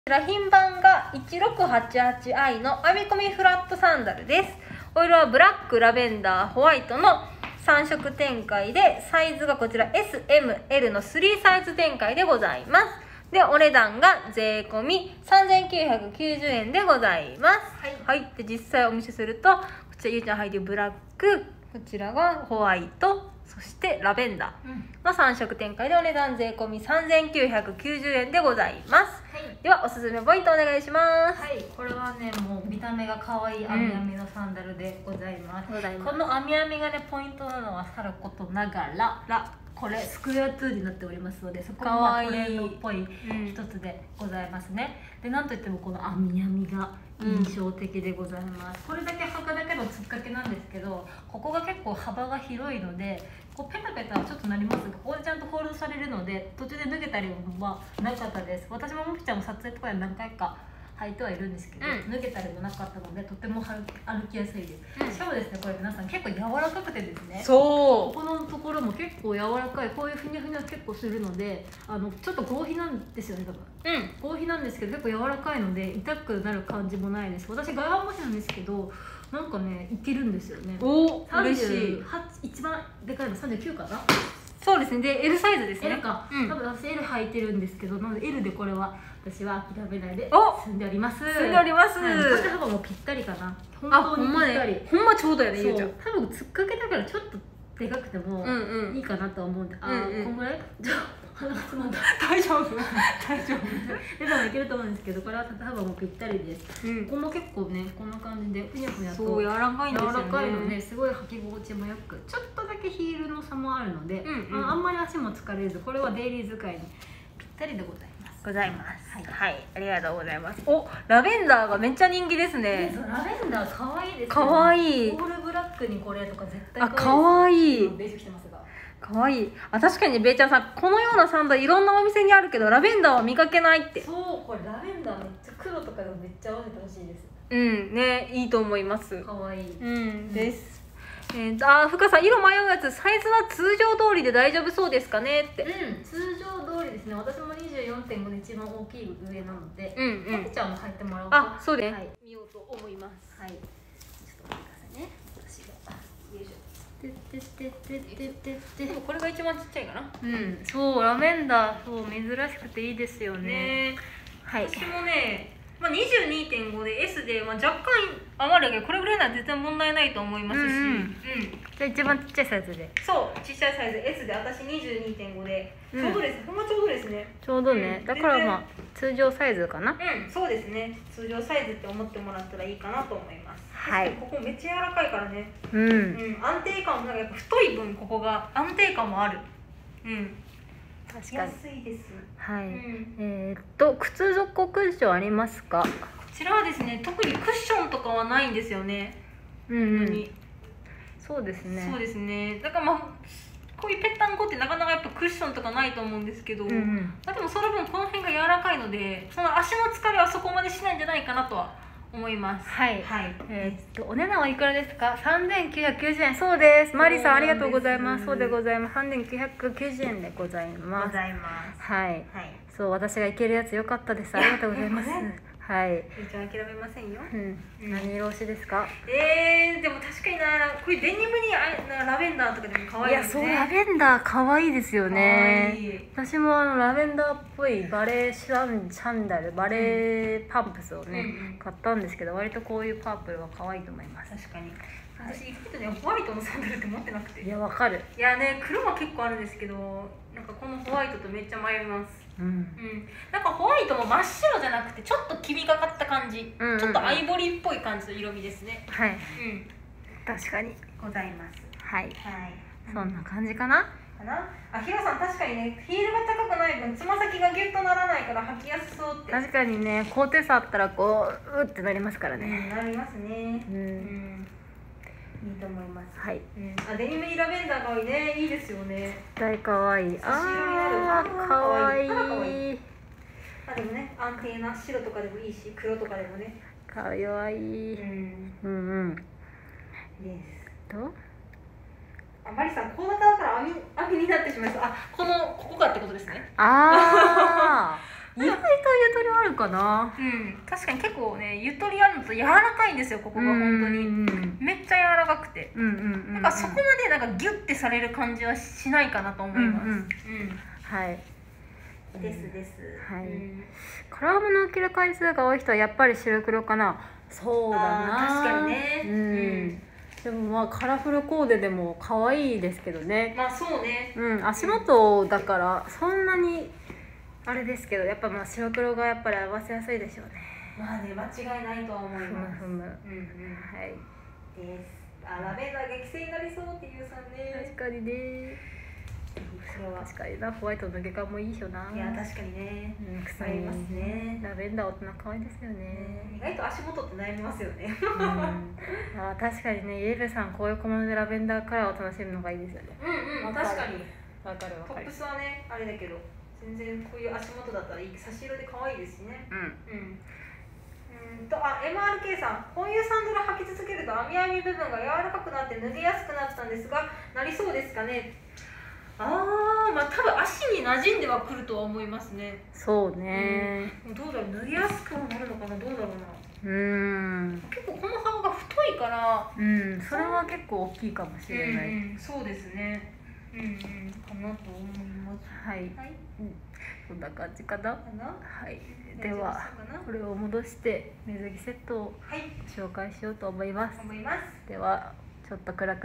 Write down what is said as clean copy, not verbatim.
ら品番が 1688i の編み込みフラットサンダルです。お色はブラック、ラベンダー、ホワイトの3色展開で、サイズがこちら S、M、L の3サイズ展開でございます。で、お値段が税込み3990円でございます。はい。で、実際お見せすると、こちらゆうちゃん履いてるブラック、こちらがホワイト、そしてラベンダーの3色展開でお値段税込み3990円でございます。ではおすすめポイントお願いします。 はい、これはね、もう見た目が可愛い編み編みのサンダルでございます。この編み編みがね、ポイントなのはさることながら、これスクエアトゥーになっておりますので、そこがトレンドっぽい一つでございますね。で、なんといってもこの編み編みが印象的でございます。これだけ履くだけのつっかけなんですけど、ここが結構幅が広いので、こうペタペタちょっとなりますが、ここでちゃんとホールドされるので、途中で脱げたりはなかったです。私ももきちゃんも撮影とかで何回か履いてはいるんですけど、脱げたりもなかったので、とても歩きやすいです。しかもですね、これ皆さん結構柔らかくてですね、ここのところも結構柔らかい、こういうふにゃふにゃ結構するので、ちょっと合皮なんですよね、多分。合皮なんですけど、結構柔らかいので痛くなる感じもないです。私外反母趾なんですけど、なんかね、いけるんですよね。 おー、嬉しい。 一番でかいの39かな。 そうですね。で L サイズですね。 L か、多分私 L 履いてるんですけど、なので L でこれは私は諦めないで住んでおります。 住んでおります。 縦幅もぴったりかな。本当にぴったり。 ほんまちょうどやね、ゆうちゃん。 多分つっかけだからちょっとでかくてもいいかなと思うんで、こんぐらいじゃあ鼻がつまんだ。 大丈夫大丈夫でもいけると思うんですけど、これは縦幅もぴったりです。ここも結構ね、こんな感じでふにゃふにゃとそう柔らかいんですよね。 柔らかいので、すごい履き心地もよく、ちょっとだけヒールの差もあるので、あんまり足も疲れず、これはデイリー使いにぴったりでございます。 はい、ありがとうございます。お、ラベンダーがめっちゃ人気ですね。 ラベンダー可愛いですね。 可愛い。 オールブラックにこれとか絶対可愛い。 ベージュ着てますが。 可愛い。確かにべーちゃんさん、このようなサンダルいろんなお店にあるけど、ラベンダーは見かけないって。 そう、これラベンダーめっちゃ黒とかでもめっちゃ合わせてほしいです。 ね、いいと思います。 可愛い。 です。ふかさん、色迷うやつ、サイズは通常通りで大丈夫そうですかねって。 通常通りですね。私も 24.5 で一番大きい上なので、まきちゃんも入ってもらおうか。 そうです。見ようと思います。 はい。ちょっと待ってくださいね。私が。よいしょ。 でもこれが一番ちっちゃいかな。 そう、ラベンダー、そう珍しくていいですよね。 はい。私もね、22.5 で S で、若干余るけど、これぐらいなら絶対問題ないと思いますし。 じゃあ一番ちっちゃいサイズで。 そう、ちっちゃいサイズ S で、私 22.5 でちょうどです。ほんまちょうどですね。 ちょうどね。だから通常サイズかな。 そうですね。通常サイズって思ってもらったらいいかなと思います。 はい。 ここめっちゃ柔らかいからね。安定感もなんかやっぱ太い分ここが安定感もある。 確かに。 安いです。 はい。靴底クッションありますか？ こちらはですね、特にクッションとかはないんですよね。 そうですね。 そうですね。だからこういうぺったんこってなかなかやっぱクッションとかないと思うんですけど、でもその分この辺が柔らかいので、その足の疲れはそこまでしないんじゃないかなとは思います。はい。 お値段はいくらですか？3990円。そうです。マリさんありがとうございます。そうでございます。3990円でございます。はい。そう、私がいけるやつ良かったです。ありがとうございます。はい。 ゆうちゃん諦めませんよ。 何色推しですか？ でも確かにな、こういうデニムにラベンダーとかでも可愛いですね。 いや、そう、ラベンダー可愛いですよね。私もラベンダーっぽいバレーサンダル、バレーパンプスをね、買ったんですけど、割とこういうパープルは可愛いと思います。 確かに。私意外とね、ホワイトのサンダルって持ってなくて。 いや、わかる。 いやね、黒は結構あるんですけど、なんかこのホワイトとめっちゃ迷います。なんかホワイトも真っ白じゃなくてちょっと黄みがかった感じ、ちょっとアイボリーっぽい感じの色味ですね。 はい。確かにございます。 はい。そんな感じかな。 ヒロさん確かにね、ヒールが高くない分つま先がギュッとならないから履きやすそうって。 確かにね、高低差あったらこううってなりますからね。 なりますね。いいと思います。 はい。 デニムにラベンダーが多いね、いいですよね。 絶対可愛い。可愛い。 でもね、安定な白とかでもいいし、黒とかでもね。 可愛い。です。 マリさん、こうなったから網になってしまいそう。ここがってことですね。 意外とゆとりあるかな。 確かに結構ねゆとりあるのと柔らかいんですよ、ここが本当にめっちゃ柔らかくて、なんかそこまでなんかギュッてされる感じはしないかなと思います。 はいですはい。カラーものを着る回数が多い人はやっぱり白黒かな。そうだな、 確かにね。 でもまあカラフルコーデでも可愛いですけどね。 まあそうね。 足元だからそんなにあれですけど、やっぱまあ白黒がやっぱり合わせやすいでしょうね。 まあね、間違いないとは思います。 はいです。ラベンダー激戦になりそうっていうさんね。 確かにね。確かにな、ホワイトの抜け感もいいしょな。 いや確かにね。 ありますね。ラベンダー大人可愛いですよね。 意外と足元って悩みますよね。 確かにね、イエベさんこういう小物でラベンダーカラーを楽しむのがいいですよね。 確かに。 わかる。 トップスはねあれだけど、全然こういう足元だったらいい、差し色で可愛いですしね。MRK さん、こういうサンダル履き続けると編み部分が柔らかくなって脱げやすくなったんですが、なりそうですかね。まあ多分足に馴染んではくるとは思いますね。 そうね。 どうだろう、脱げやすくはなるのかな、どうだろうな。結構この幅が太いから、 それは結構大きいかもしれない。 そうですね。かなと思います。 はい。こんな感じかな。はい。ではこれを戻して水着セットを紹介しようと思います。ではちょっと暗く